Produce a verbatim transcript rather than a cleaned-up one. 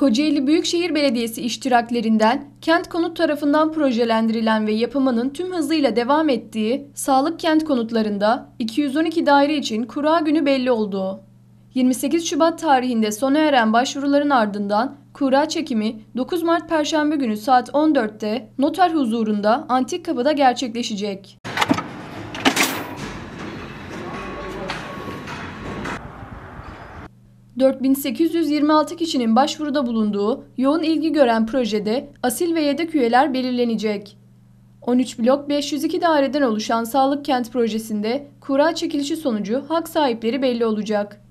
Kocaeli Büyükşehir Belediyesi iştiraklerinden Kent Konut tarafından projelendirilen ve yapımının tüm hızıyla devam ettiği Sağlık Kent Konutlarında iki yüz on iki daire için kura günü belli oldu. yirmi sekiz Şubat tarihinde sona eren başvuruların ardından kura çekimi dokuz Mart Perşembe günü saat on dörtte noter huzurunda Antik Kapı'da gerçekleşecek. dört bin sekiz yüz yirmi altı kişinin başvuruda bulunduğu yoğun ilgi gören projede asil ve yedek üyeler belirlenecek. on üç blok beş yüz iki daireden oluşan Sağlık Kent projesinde kura çekilişi sonucu hak sahipleri belli olacak.